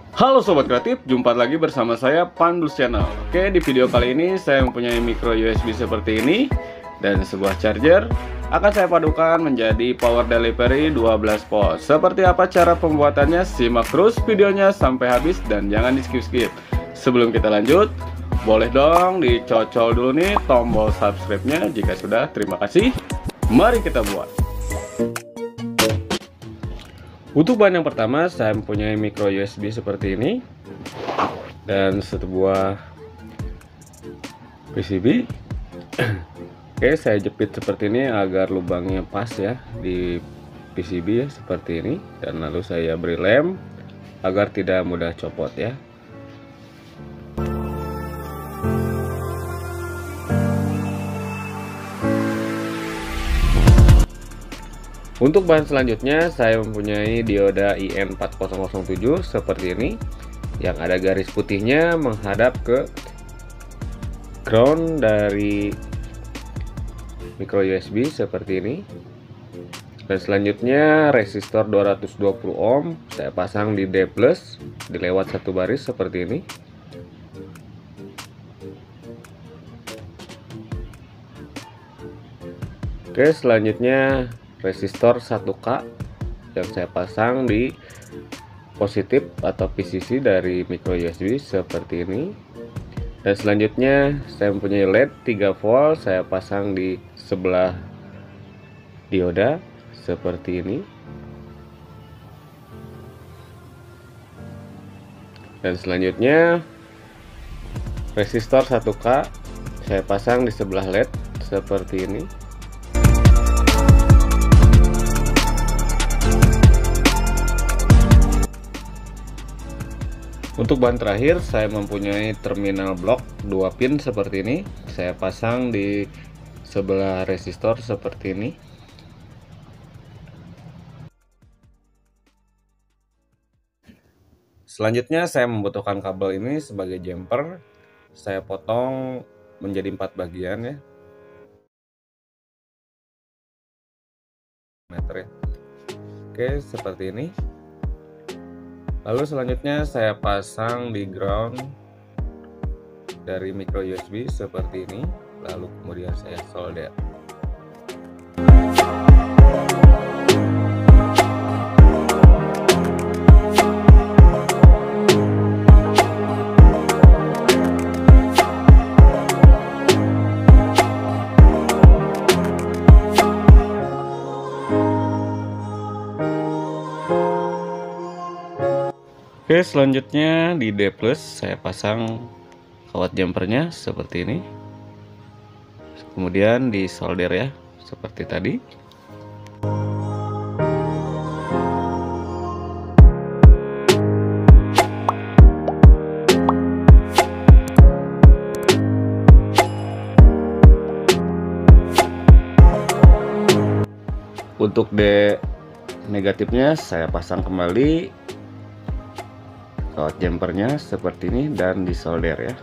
Halo Sobat Kreatif, jumpa lagi bersama saya Pandus Channel. Oke, di video kali ini saya mempunyai micro USB seperti ini dan sebuah charger akan saya padukan menjadi power delivery 12 volt. Seperti apa cara pembuatannya? Simak terus videonya sampai habis dan jangan di skip-skip. Sebelum kita lanjut, boleh dong dicocol dulu nih tombol subscribe-nya jika sudah. Terima kasih. Mari kita buat. Untuk bahan yang pertama, saya mempunyai micro USB seperti ini dan sebuah PCB. Oke, saya jepit seperti ini agar lubangnya pas ya di PCB ya, seperti ini, dan lalu saya beri lem agar tidak mudah copot ya. Untuk bahan selanjutnya, saya mempunyai dioda IN4007 seperti ini, yang ada garis putihnya menghadap ke ground dari micro USB seperti ini. Dan selanjutnya resistor 220 ohm saya pasang di D+, dilewat satu baris seperti ini. Oke, selanjutnya resistor 1K yang saya pasang di positif atau PCC dari micro USB seperti ini. Dan selanjutnya saya mempunyai LED 3 volt, saya pasang di sebelah dioda seperti ini. Dan selanjutnya resistor 1K saya pasang di sebelah LED seperti ini. Untuk bahan terakhir, saya mempunyai terminal blok 2 pin seperti ini. Saya pasang di sebelah resistor seperti ini. Selanjutnya saya membutuhkan kabel ini sebagai jumper. Saya potong menjadi 4 bagian ya. Meter ya. Oke, seperti ini. Lalu selanjutnya saya pasang di ground dari micro USB seperti ini, lalu kemudian saya solder. Oke, selanjutnya di D+ saya pasang kawat jumpernya seperti ini. Kemudian di solder ya, seperti tadi. Untuk D negatifnya saya pasang kembali kawat jumpernya seperti ini dan disolder ya.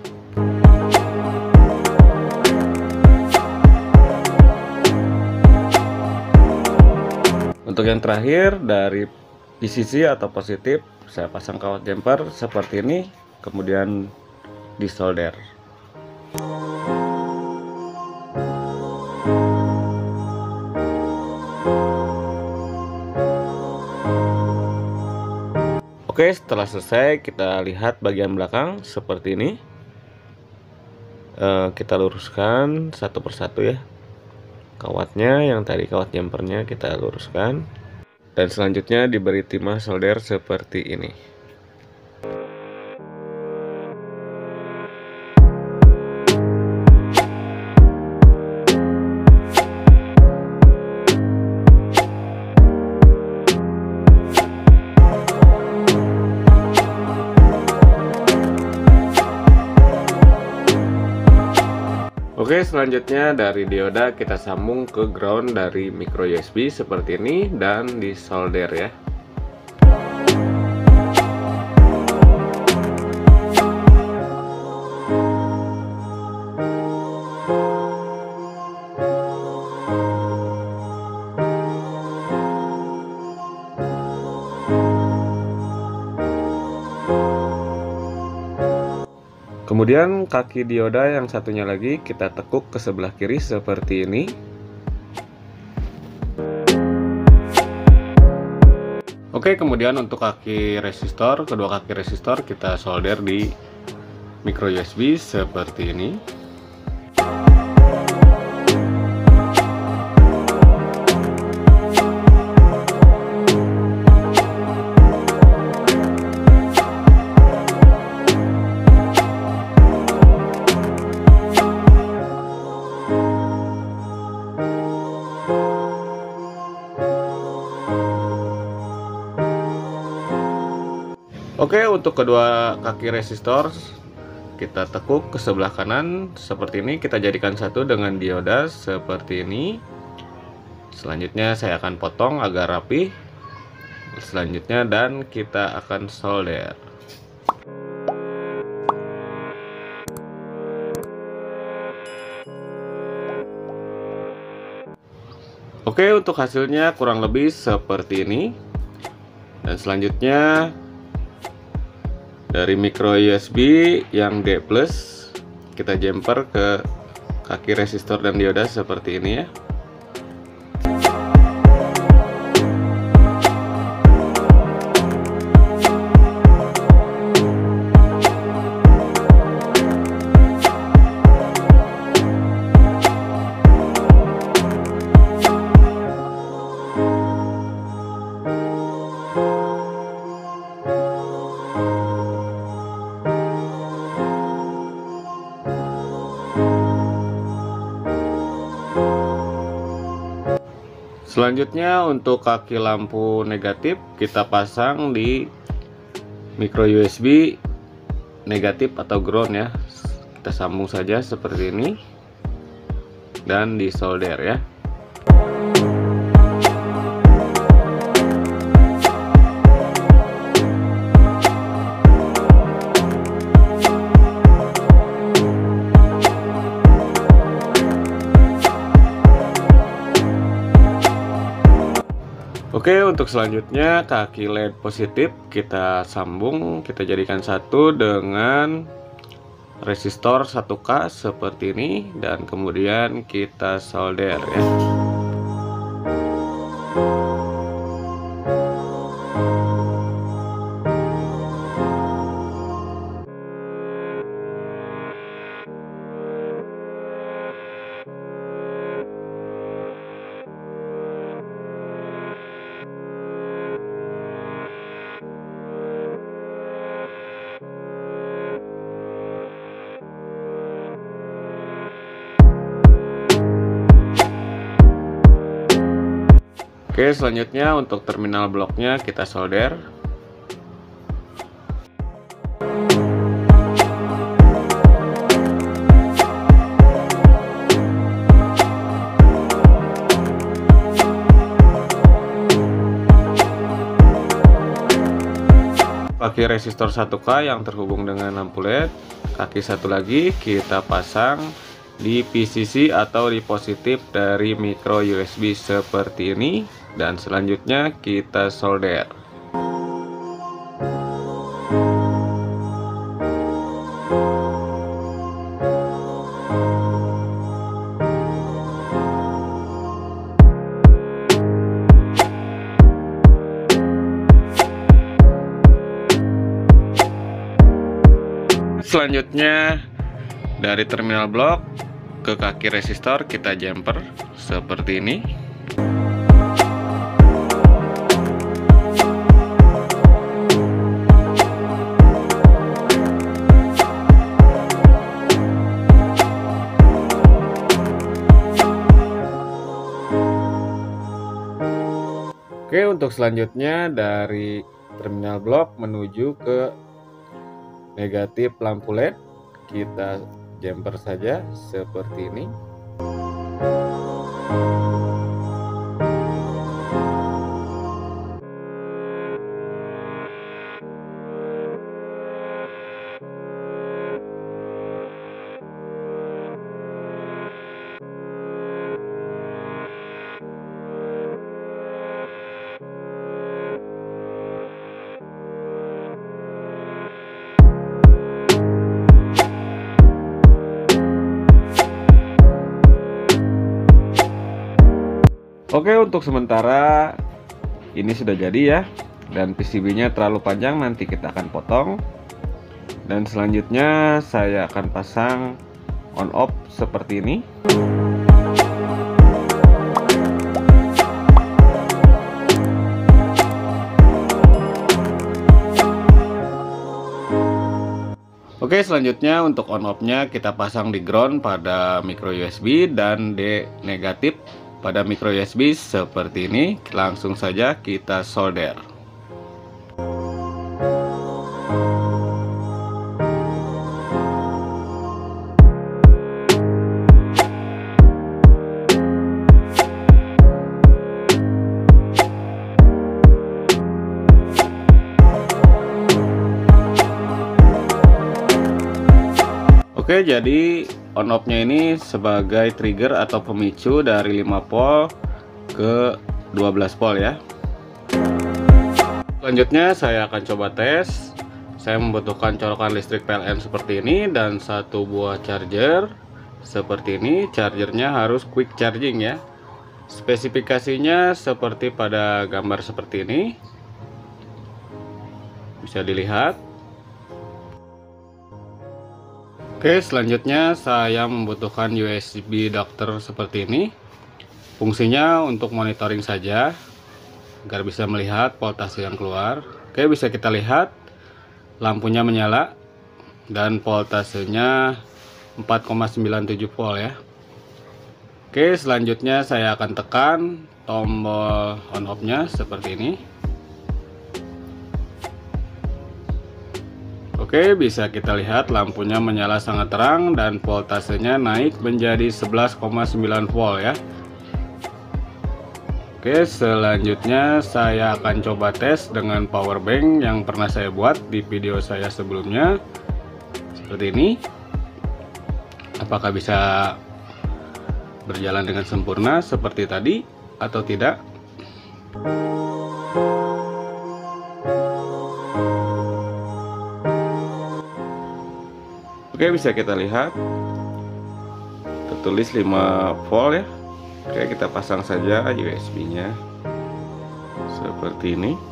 Untuk yang terakhir dari PCC atau positif saya pasang kawat jumper seperti ini, kemudian disolder. Oke, setelah selesai kita lihat bagian belakang seperti ini. Kita luruskan satu persatu ya. Kawatnya yang tadi kawat jumpernya kita luruskan. Dan selanjutnya diberi timah solder seperti ini. Oke, selanjutnya dari dioda kita sambung ke ground dari micro USB seperti ini dan disolder ya. Kemudian kaki dioda yang satunya lagi kita tekuk ke sebelah kiri seperti ini. Oke, kemudian untuk kaki resistor, kedua kaki resistor kita solder di micro USB seperti ini. Oke, untuk kedua kaki resistor kita tekuk ke sebelah kanan seperti ini, kita jadikan satu dengan dioda seperti ini. Selanjutnya saya akan potong agar rapi. Selanjutnya dan kita akan solder. Oke, untuk hasilnya kurang lebih seperti ini. Dan selanjutnya dari micro USB yang D+ kita jumper ke kaki resistor dan dioda seperti ini ya. Selanjutnya untuk kaki lampu negatif kita pasang di micro USB negatif atau ground ya. Kita sambung saja seperti ini dan disolder ya. Oke, untuk selanjutnya kaki LED positif kita sambung, kita jadikan satu dengan resistor 1K seperti ini dan kemudian kita solder ya. Oke, selanjutnya untuk terminal bloknya kita solder. Kaki resistor 1K yang terhubung dengan lampu LED, kaki satu lagi kita pasang di PCC atau di positif dari micro USB seperti ini. Dan selanjutnya kita solder. Selanjutnya dari terminal blok ke kaki resistor kita jumper seperti ini. Oke, untuk selanjutnya dari terminal blok menuju ke negatif lampu LED kita jumper saja seperti ini. Oke, untuk sementara ini sudah jadi ya, dan PCB-nya terlalu panjang, nanti kita akan potong. Dan selanjutnya saya akan pasang on off seperti ini. Oke, selanjutnya untuk on off-nya kita pasang di ground pada micro USB dan D negatif pada micro USB seperti ini. Langsung saja kita solder. Oke, jadi on off-nya ini sebagai trigger atau pemicu dari 5 volt ke 12 volt ya. Selanjutnya saya akan coba tes. Saya membutuhkan colokan listrik PLN seperti ini dan satu buah charger seperti ini. Chargernya harus quick charging ya. Spesifikasinya seperti pada gambar seperti ini. Bisa dilihat. Oke, selanjutnya saya membutuhkan USB adapter seperti ini. Fungsinya untuk monitoring saja agar bisa melihat voltase yang keluar. Oke, bisa kita lihat lampunya menyala dan voltasenya 4,97 volt ya. Oke, selanjutnya saya akan tekan tombol on off-nya seperti ini. Oke, bisa kita lihat lampunya menyala sangat terang dan voltasenya naik menjadi 11,9 volt ya. Oke, selanjutnya saya akan coba tes dengan power bank yang pernah saya buat di video saya sebelumnya. Seperti ini. Apakah bisa berjalan dengan sempurna seperti tadi atau tidak? Oke, bisa kita lihat tertulis 5 volt ya. Oke, kita pasang saja USB nya seperti ini.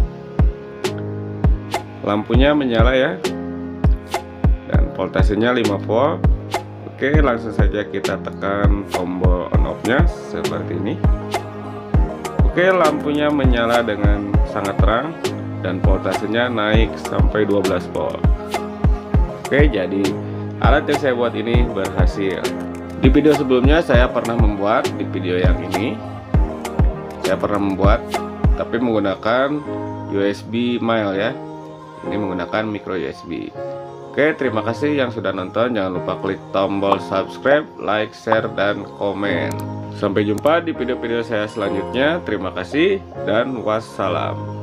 Lampunya menyala ya, dan voltasenya 5 volt. Oke, langsung saja kita tekan tombol on off nya seperti ini. Oke, lampunya menyala dengan sangat terang dan voltasenya naik sampai 12 volt. Oke, jadi alat yang saya buat ini berhasil. Di video sebelumnya saya pernah membuat, di video yang ini saya pernah membuat tapi menggunakan USB mile ya. Ini menggunakan micro USB. Oke, terima kasih yang sudah nonton. Jangan lupa klik tombol subscribe, like, share, dan komen. Sampai jumpa di video-video saya selanjutnya. Terima kasih dan wassalam.